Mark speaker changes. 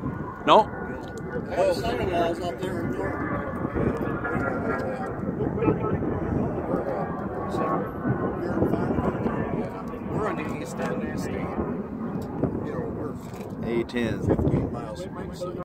Speaker 1: No?
Speaker 2: Oh, sign walls up there in North. We're on the east end of the state. You know, we're
Speaker 1: A10.
Speaker 2: 15 miles from the city.